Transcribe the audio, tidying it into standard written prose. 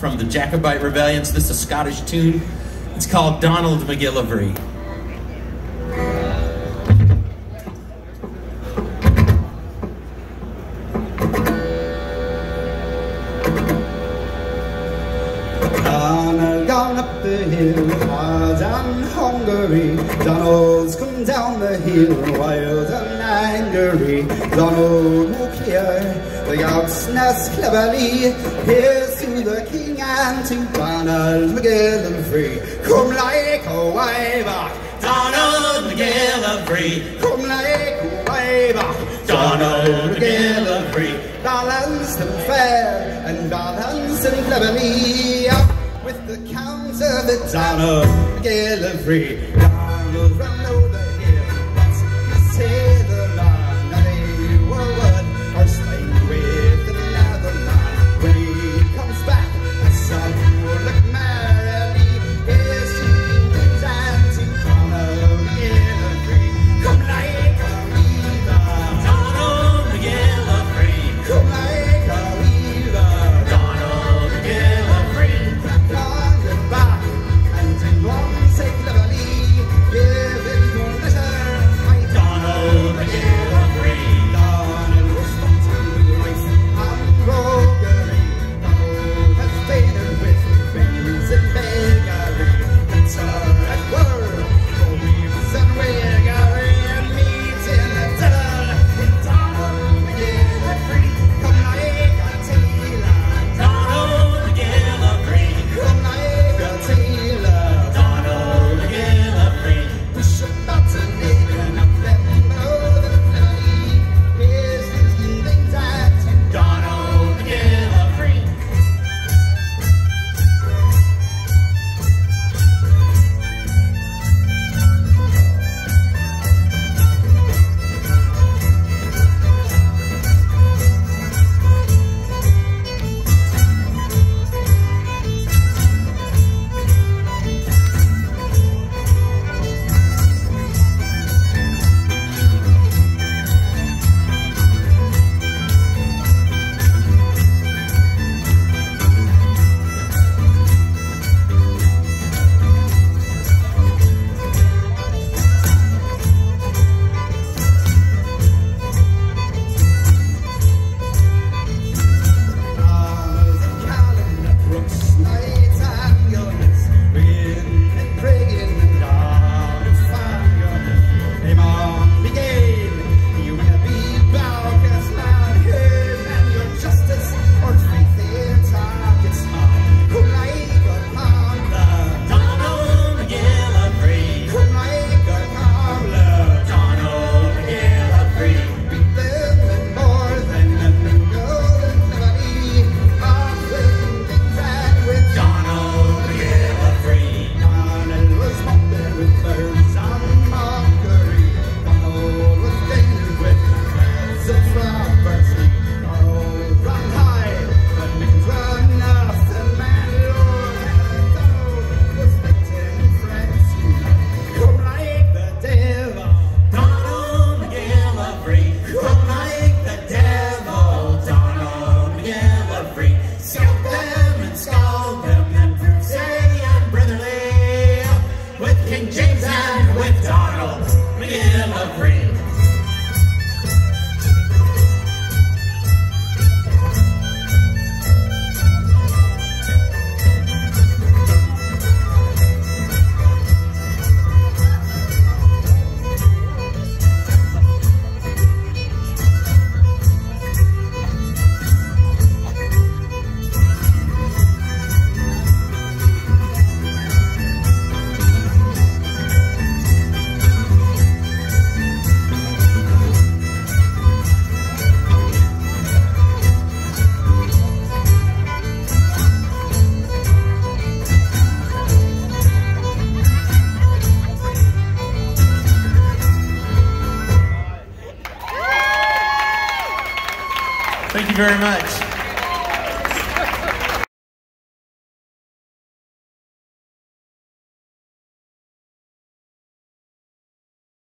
from the Jacobite Rebellions. This is a Scottish tune. It's called Donald McGillivray. Donald gone up the hill, hard and hungry. Donald's come down the hill, wild and angry. Donald will clear the York's nest cleverly. Here's to the king and to Donald McGillivray. Come like a wave, Donald McGillivray. Come like a wave, Donald McGillivray. Balanced and fair and balanced and cleverly. With the counter the Donald McGillivray. Donald ran over the hill, but he said the man that they were one or slaying with another man. When he comes back, the sun will look merrily. Here's to Kings and to Donald McGillivray. Come like a weaver, Donald McGillivray. Come like a weaver, Donald McGillivray. On your back and in one say cleverly, give it your letter, my Donald McGillivray. Donald was wanting with race and roguery. Donald has faded with friends and beggary. It's at word for weaves and wiggery, and meets in the devil. Donald McGillivray, come like a tailor. Donald McGillivray, come like a tailor. Donald McGillivray, push a button in up them below the cleverly. Here's his things at Donald McGillivray. Thank you very much.